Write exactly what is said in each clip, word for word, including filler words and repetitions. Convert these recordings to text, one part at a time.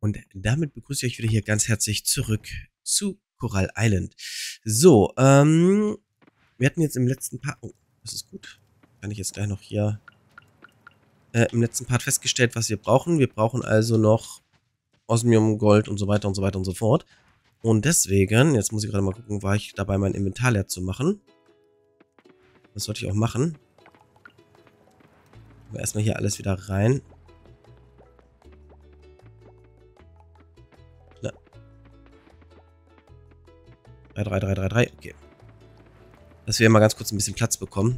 Und damit begrüße ich euch wieder hier ganz herzlich zurück zu Coral Island. So, ähm, wir hatten jetzt im letzten Part, oh, das ist gut, kann ich jetzt gleich noch hier, äh, im letzten Part festgestellt, was wir brauchen. Wir brauchen also noch Osmium, Gold und so weiter und so weiter und so fort. Und deswegen, jetzt muss ich gerade mal gucken, war ich dabei, mein Inventar leer zu machen. Das sollte ich auch machen. Aber erstmal hier alles wieder rein. Na. drei, drei, drei, drei, drei, okay. Dass wir mal ganz kurz ein bisschen Platz bekommen.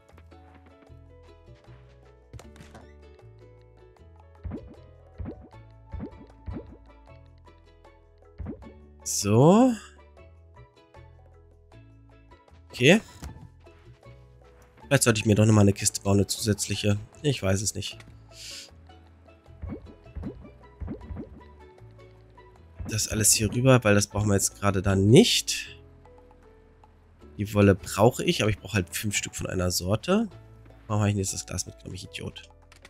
So. Okay. Vielleicht sollte ich mir doch nochmal eine Kiste bauen, eine zusätzliche. Ich weiß es nicht. Das alles hier rüber, weil das brauchen wir jetzt gerade dann nicht. Die Wolle brauche ich, aber ich brauche halt fünf Stück von einer Sorte. Warum habe ich denn jetzt das Glas mitgenommen? Ich Idiot.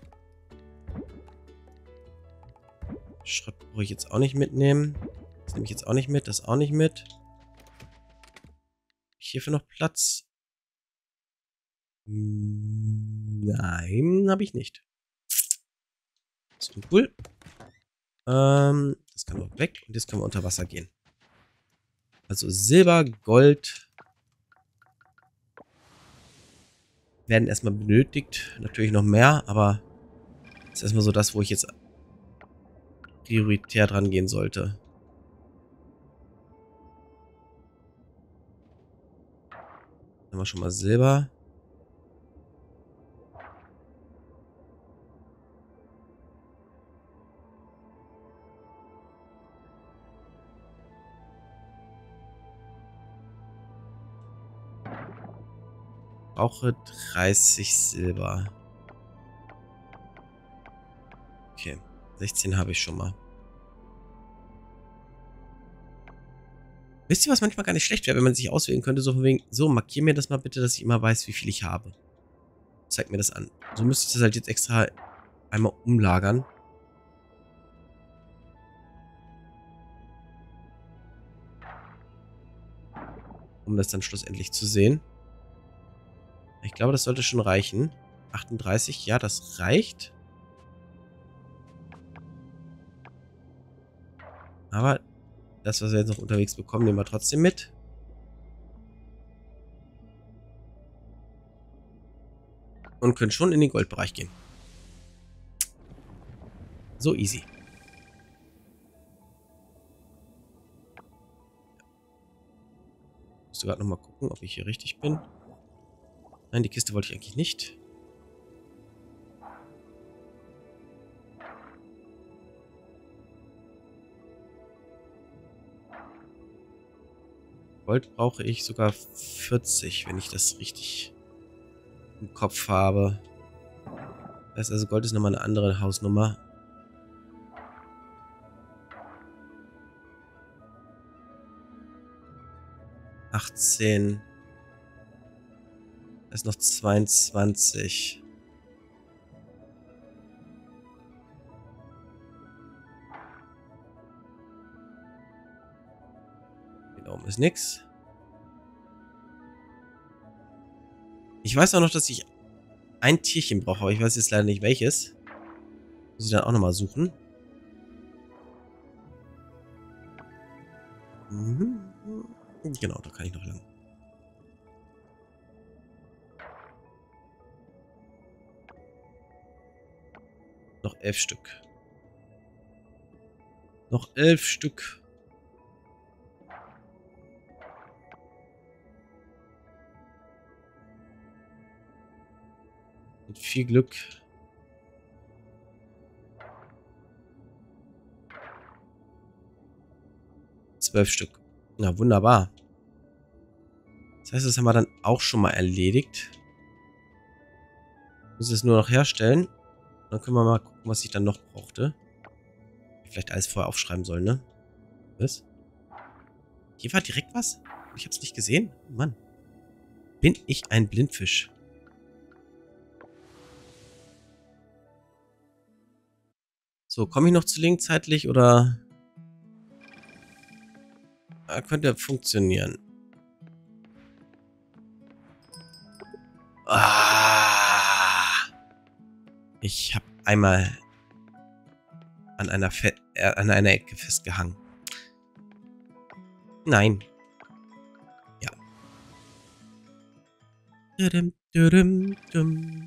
Schrott brauche ich jetzt auch nicht mitnehmen. Das nehme ich jetzt auch nicht mit, das auch nicht mit. Habe ich hierfür noch Platz? Nein, habe ich nicht. So cool. Ähm, das kann auch weg. Und jetzt können wir unter Wasser gehen. Also Silber, Gold werden erstmal benötigt. Natürlich noch mehr, aber das ist erstmal so das, wo ich jetzt prioritär dran gehen sollte. Dann haben wir schon mal Silber. Brauche dreißig Silber. Okay, sechzehn habe ich schon mal. Wisst ihr, was manchmal gar nicht schlecht wäre, wenn man sich auswählen könnte, so von wegen, so, markier mir das mal bitte, dass ich immer weiß, wie viel ich habe. Zeig mir das an. So müsste ich das halt jetzt extra einmal umlagern. Um das dann schlussendlich zu sehen. Ich glaube, das sollte schon reichen. achtunddreißig, ja, das reicht. Aber das, was wir jetzt noch unterwegs bekommen, nehmen wir trotzdem mit. Und können schon in den Goldbereich gehen. So easy. Ich muss gerade nochmal gucken, ob ich hier richtig bin. Nein, die Kiste wollte ich eigentlich nicht. Gold brauche ich sogar vierzig, wenn ich das richtig im Kopf habe. Das heißt also, Gold ist nochmal eine andere Hausnummer. achtzehn. Da ist noch zweiundzwanzig. Hier oben ist nichts. Ich weiß auch noch, dass ich ein Tierchen brauche, aber ich weiß jetzt leider nicht welches. Muss ich dann auch nochmal suchen. Mhm. Genau, da kann ich noch lang. Noch elf Stück. Noch elf Stück. Mit viel Glück. Zwölf Stück. Na, wunderbar. Das heißt, das haben wir dann auch schon mal erledigt. Muss es nur noch herstellen. Dann können wir mal gucken, was ich dann noch brauchte. Vielleicht alles vorher aufschreiben sollen, ne? Was? Hier war direkt was? Ich hab's nicht gesehen? Mann. Bin ich ein Blindfisch? So, komme ich noch zu Link zeitlich oder... Ah, könnte funktionieren. Ah, ich habe einmal an einer, Fe äh, an einer Ecke festgehangen. Nein. Ja. Dudum, dudum, dum.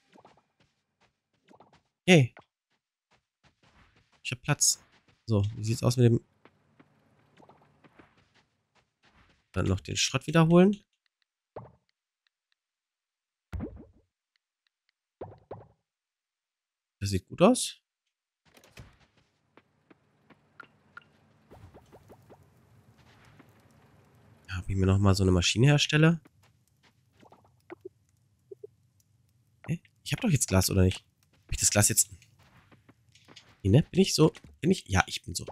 Hey. Ich habe Platz. So, wie sieht's aus mit dem... Dann noch den Schrott wiederholen. Das sieht gut aus. Ja, ob ich mir nochmal so eine Maschine herstelle. Hä? Ich habe doch jetzt Glas, oder nicht? Hab ich das Glas jetzt... Nee, ne? Bin ich so... Bin ich... Ja, ich bin so.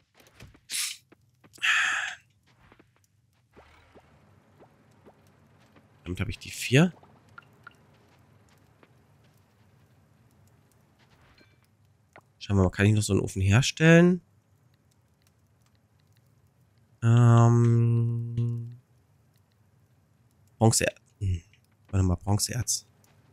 Damit habe ich die vier. Schauen wir mal, kann ich noch so einen Ofen herstellen? Ähm... Bronzeerz. Hm. Warte mal, Bronzeerz.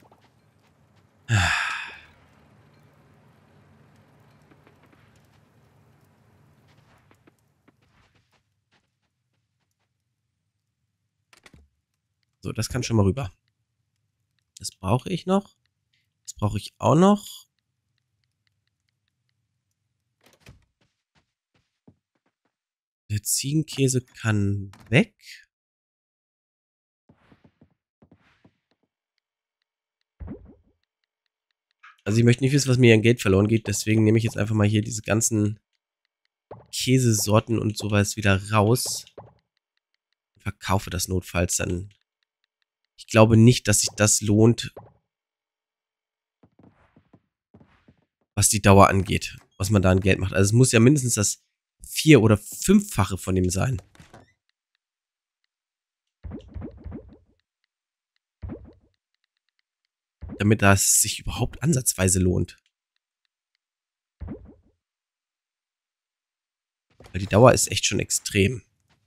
So, das kann schon mal rüber. Das brauche ich noch. Das brauche ich auch noch. Der Ziegenkäse kann weg. Also ich möchte nicht wissen, was mir an Geld verloren geht. Deswegen nehme ich jetzt einfach mal hier diese ganzen Käsesorten und sowas wieder raus. Verkaufe das notfalls dann. Ich glaube nicht, dass sich das lohnt, was die Dauer angeht. Was man da an Geld macht. Also es muss ja mindestens das vier- oder fünffache von dem sein. Damit das sich überhaupt ansatzweise lohnt. Weil die Dauer ist echt schon extrem.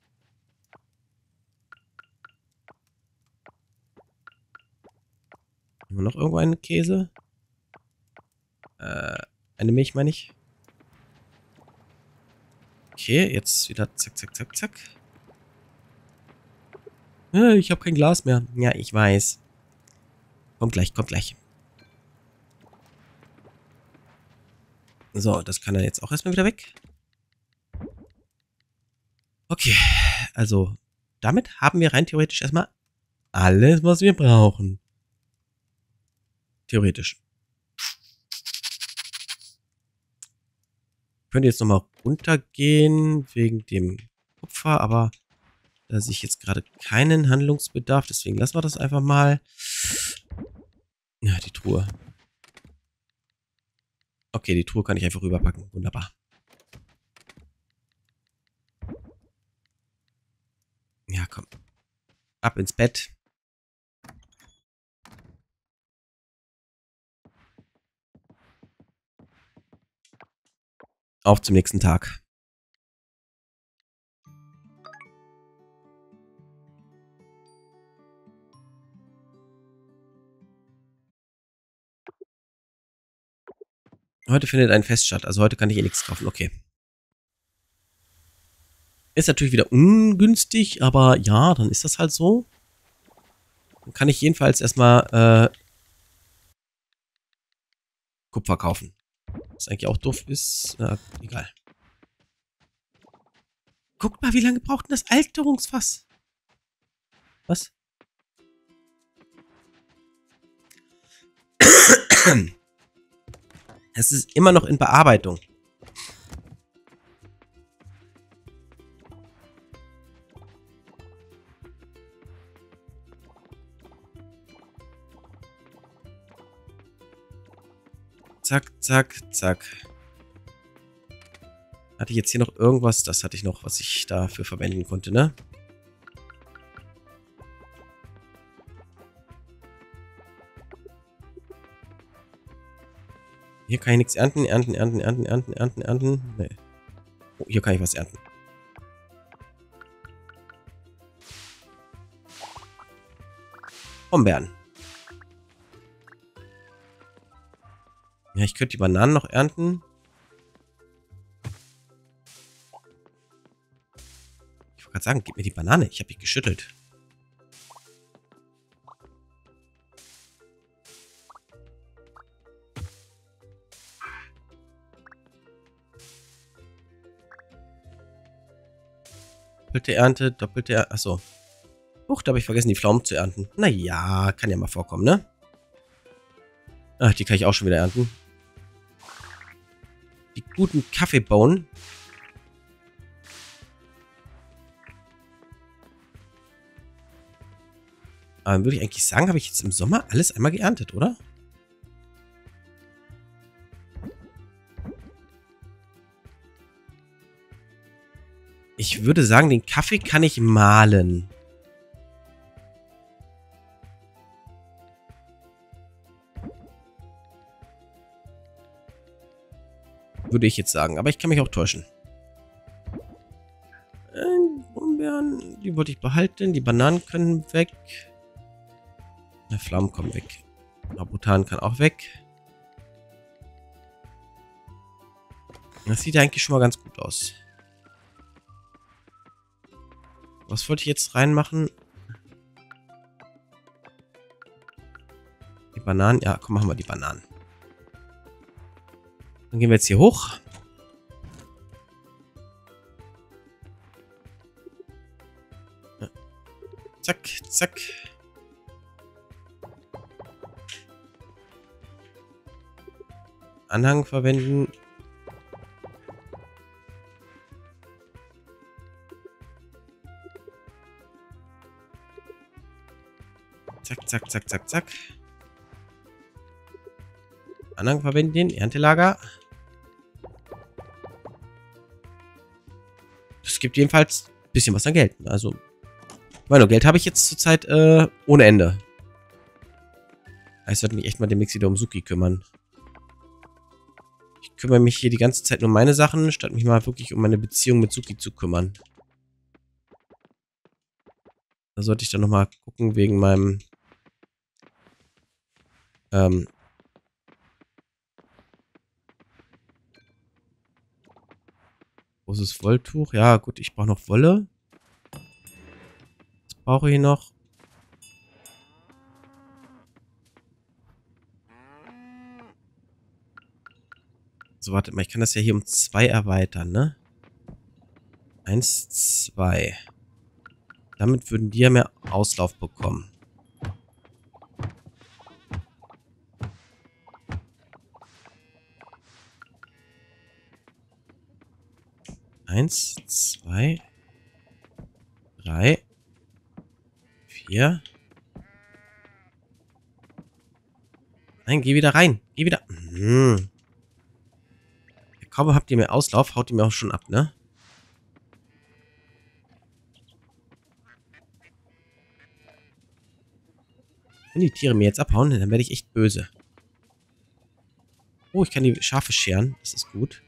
Haben wir noch irgendwo einen Käse? Äh, eine Milch meine ich. Okay, jetzt wieder zack, zack, zack, zack. Äh, ich habe kein Glas mehr. Ja, ich weiß. Kommt gleich, kommt gleich. So, das kann er jetzt auch erstmal wieder weg. Okay, also damit haben wir rein theoretisch erstmal alles, was wir brauchen. Theoretisch. Ich könnte jetzt nochmal runtergehen wegen dem Kupfer, aber da sehe ich jetzt gerade keinen Handlungsbedarf, deswegen lassen wir das einfach mal. Ja, die Truhe. Okay, die Truhe kann ich einfach rüberpacken. Wunderbar. Ja, komm. Ab ins Bett. Auf zum nächsten Tag. Heute findet ein Fest statt, also heute kann ich eh nichts kaufen. Okay. Ist natürlich wieder ungünstig, aber ja, dann ist das halt so. Dann kann ich jedenfalls erstmal äh, Kupfer kaufen. Was eigentlich auch doof ist. Na, egal. Guckt mal, wie lange braucht denn das Alterungsfass? Was? Es ist immer noch in Bearbeitung. Zack, zack, zack. Hatte ich jetzt hier noch irgendwas? Das hatte ich noch, was ich dafür verwenden konnte, ne? Hier kann ich nichts ernten, ernten, ernten, ernten, ernten, ernten, ernten. Nee. Oh, hier kann ich was ernten. Brombeeren. Ja, ich könnte die Bananen noch ernten. Ich wollte gerade sagen, gib mir die Banane. Ich habe dich geschüttelt. Doppelte Ernte, doppelte Ernte. Achso. Huch, da habe ich vergessen, die Pflaumen zu ernten. Naja, kann ja mal vorkommen, ne? Ach, die kann ich auch schon wieder ernten. Die guten Kaffeebohnen. Aber würde ich eigentlich sagen, habe ich jetzt im Sommer alles einmal geerntet, oder? Ich würde sagen, den Kaffee kann ich mahlen. Würde ich jetzt sagen. Aber ich kann mich auch täuschen. Äh, Brombeeren, die wollte ich behalten. Die Bananen können weg. Die Pflaumen kommen weg. Rambutan kann auch weg. Das sieht ja eigentlich schon mal ganz gut aus. Was wollte ich jetzt reinmachen? Die Bananen. Ja, komm, machen wir die Bananen. Dann gehen wir jetzt hier hoch. Zack, zack. Anhang verwenden. Zack, zack, zack, zack, zack. Anhang verwenden. Erntelager. Das gibt jedenfalls ein bisschen was an Geld. Also, meine Geld habe ich jetzt zurzeit äh, ohne Ende. Ich sollte mich echt mal demnächst wieder um Suki kümmern. Ich kümmere mich hier die ganze Zeit nur um meine Sachen, statt mich mal wirklich um meine Beziehung mit Suki zu kümmern. Da sollte ich dann nochmal gucken wegen meinem ähm, großes Wolltuch. Ja, gut, ich brauche noch Wolle. Was brauche ich noch? So, warte mal, ich kann das ja hier um zwei erweitern, ne? Eins, zwei. Damit würden die ja mehr Auslauf bekommen. Eins, zwei, drei, vier. Nein, geh wieder rein. Geh wieder. Hm. Kaum habt ihr mehr Auslauf, haut ihr mir auch schon ab, ne? Wenn die Tiere mir jetzt abhauen, dann werde ich echt böse. Oh, ich kann die Schafe scheren. Das ist gut.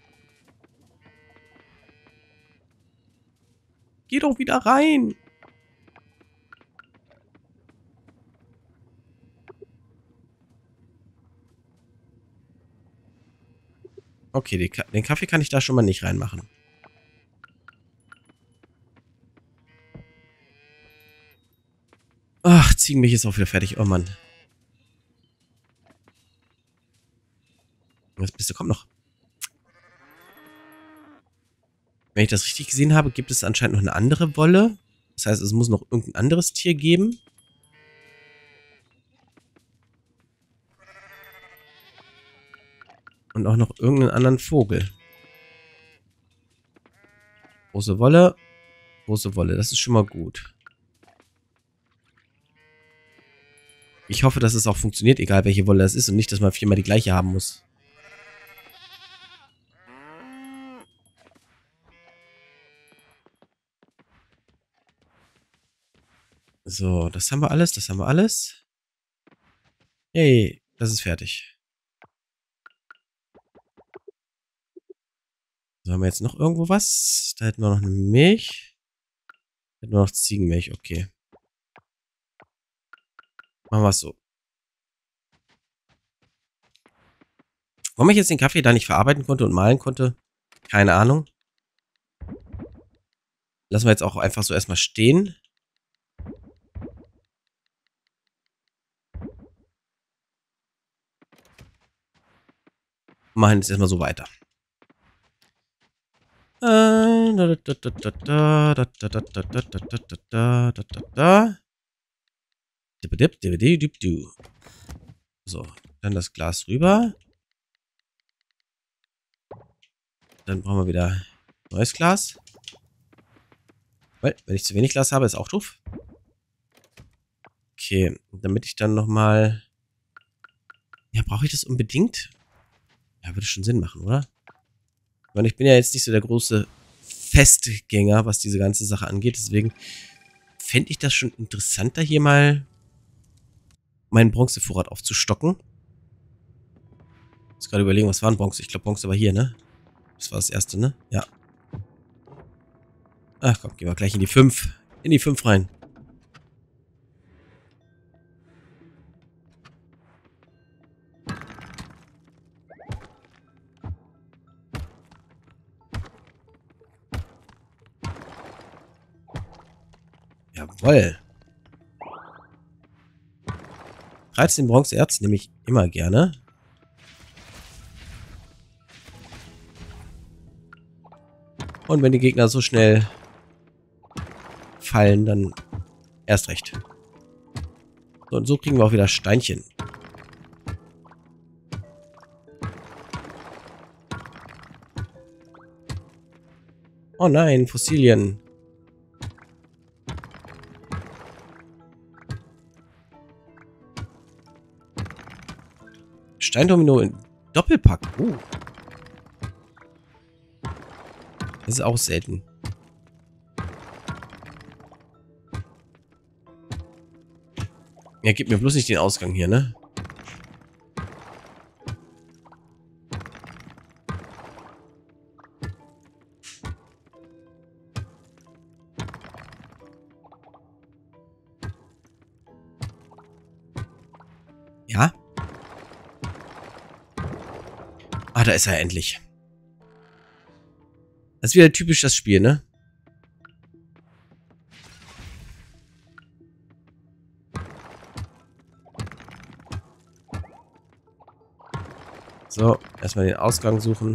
Geh doch wieder rein. Okay, den Kaffee kann ich da schon mal nicht reinmachen. Ach, Ziegenmilch ist auch wieder fertig. Oh Mann. Das Beste kommt noch. Wenn ich das richtig gesehen habe, gibt es anscheinend noch eine andere Wolle. Das heißt, es muss noch irgendein anderes Tier geben. Und auch noch irgendeinen anderen Vogel. Große Wolle. Große Wolle. Das ist schon mal gut. Ich hoffe, dass es auch funktioniert, egal welche Wolle das ist. Und nicht, dass man viermal die gleiche haben muss. So, das haben wir alles. Das haben wir alles. Hey, das ist fertig. wir jetzt noch irgendwo was? Da hätten wir noch eine Milch. Da hätten wir noch Ziegenmilch, okay. Machen wir es so. Warum ich jetzt den Kaffee da nicht verarbeiten konnte und mahlen konnte, keine Ahnung. Lassen wir jetzt auch einfach so erstmal stehen. Machen jetzt erstmal so weiter. So, dann das Glas rüber. Dann brauchen wir wieder neues Glas. Weil, wenn ich zu wenig Glas habe, ist auch doof. Okay, damit ich dann nochmal... Ja, brauche ich das unbedingt? Ja, würde schon Sinn machen, oder? Ich meine, ich bin ja jetzt nicht so der große Festgänger, was diese ganze Sache angeht. Deswegen fände ich das schon interessanter, hier mal meinen Bronzevorrat aufzustocken. Ich muss gerade überlegen, was war ein Bronze? Ich glaube, Bronze war hier, ne? Das war das erste, ne? Ja. Ach komm, gehen wir gleich in die fünf. In die fünf rein. Jawoll. dreizehn Bronzeerz nehme ich immer gerne. Und wenn die Gegner so schnell fallen, dann erst recht. So, und so kriegen wir auch wieder Steinchen. Oh nein, Fossilien. Steindomino in Doppelpack. Uh. Das ist auch selten. Ja, gib mir bloß nicht den Ausgang hier, ne? Ja? Ah, da ist er endlich. Das ist wieder typisch das Spiel, ne? So, erstmal den Ausgang suchen.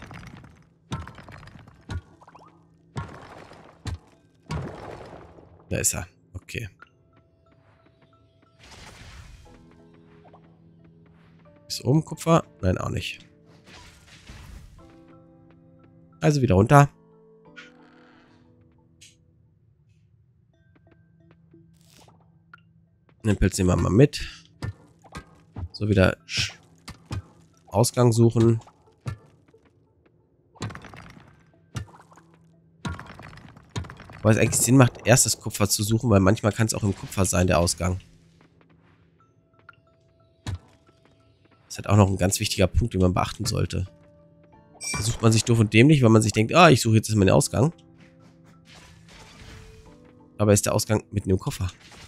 Da ist er. Okay. Ist oben Kupfer? Nein, auch nicht. Also wieder runter. Den Pilz nehmen wir mal mit. So, wieder Ausgang suchen. Weil es eigentlich Sinn macht, erst das Kupfer zu suchen, weil manchmal kann es auch im Kupfer sein, der Ausgang. Das ist halt auch noch ein ganz wichtiger Punkt, den man beachten sollte. Da sucht man sich doof und dämlich, weil man sich denkt, ah, ich suche jetzt erstmal den Ausgang. Aber ist der Ausgang mitten im Koffer.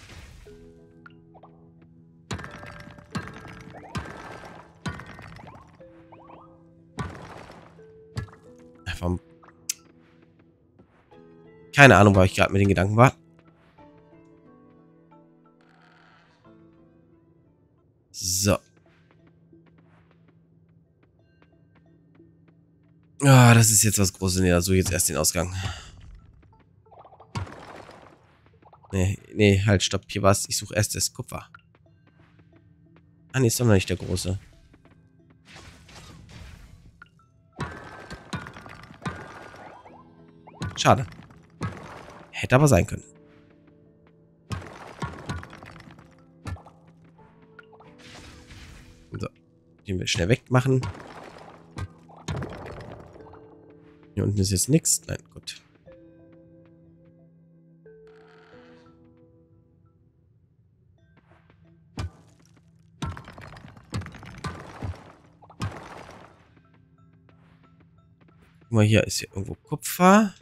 Warum? Keine Ahnung, wo ich gerade mit den Gedanken war. So. Ah, das ist jetzt was Großes. Nee, also jetzt erst den Ausgang. Nee, nee, halt, stopp. Hier war's. Ich suche erst das Kupfer. Ah, nee, ist doch noch nicht der große. Schade. Hätte aber sein können. So. Den wir schnell wegmachen. Hier unten ist jetzt nichts. Nein, gut. Guck mal, hier ist hier irgendwo Kupfer.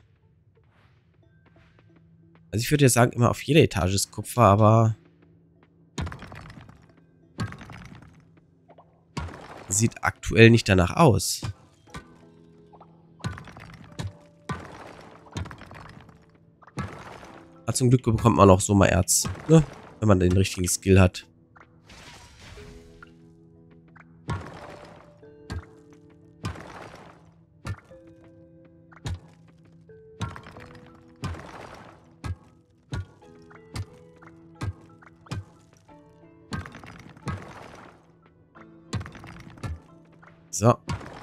Also ich würde ja sagen, immer auf jeder Etage ist Kupfer, aber sieht aktuell nicht danach aus. Aber zum Glück bekommt man auch so mal Erz, ne? Wenn man den richtigen Skill hat. So.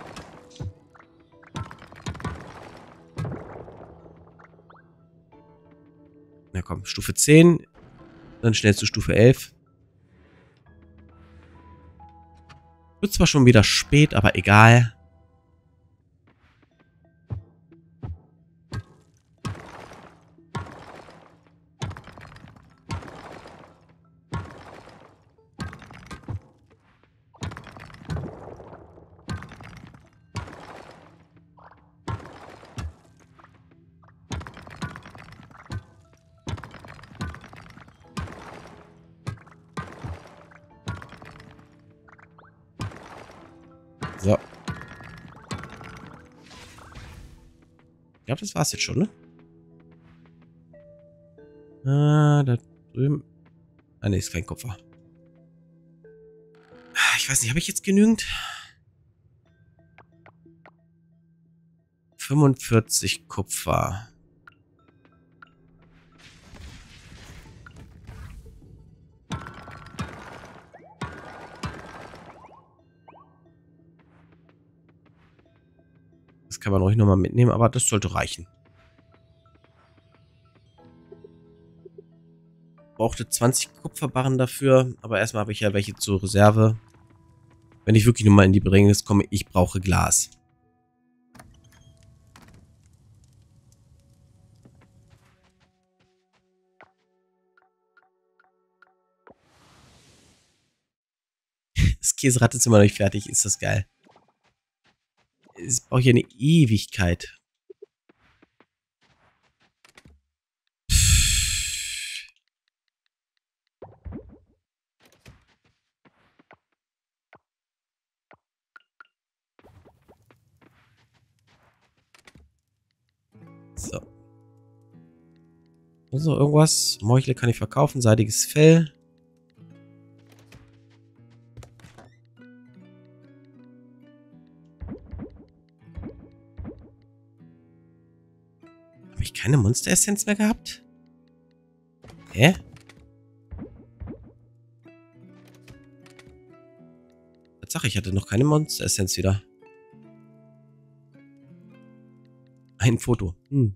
Na komm, Stufe zehn. Dann schnell zu Stufe elf. Wird zwar schon wieder spät, aber egal. So. Ich glaube, das war's jetzt schon, ne? Ah, da drüben. Ah, ne, ist kein Kupfer. Ich weiß nicht, habe ich jetzt genügend? fünfundvierzig Kupfer. Das kann man ruhig nochmal mitnehmen, aber das sollte reichen. Brauchte zwanzig Kupferbarren dafür, aber erstmal habe ich ja welche zur Reserve. Wenn ich wirklich nochmal in die Bedrängnis komme, ich brauche Glas. Das Käserad ist immer noch nicht fertig, ist das geil. Es braucht ja eine Ewigkeit. So. Also irgendwas. Morchle kann ich verkaufen. Seidiges Fell. Habe ich keine Monster-Essenz mehr gehabt? Hä? Tatsache, ich hatte noch keine Monster-Essenz wieder. Ein Foto. Hm.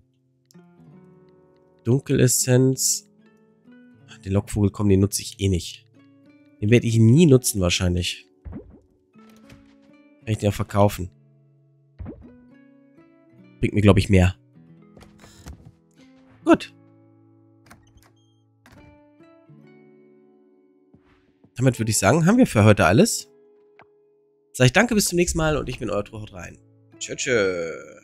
Dunkelessenz. Den Lockvogel, komm, den nutze ich eh nicht. Den werde ich nie nutzen wahrscheinlich. Kann ich den auch verkaufen. Bringt mir, glaube ich, mehr. Gut. Damit würde ich sagen, haben wir für heute alles. Sag ich danke, bis zum nächsten Mal und ich bin euer Tro, haut rein. Tschö, tschö.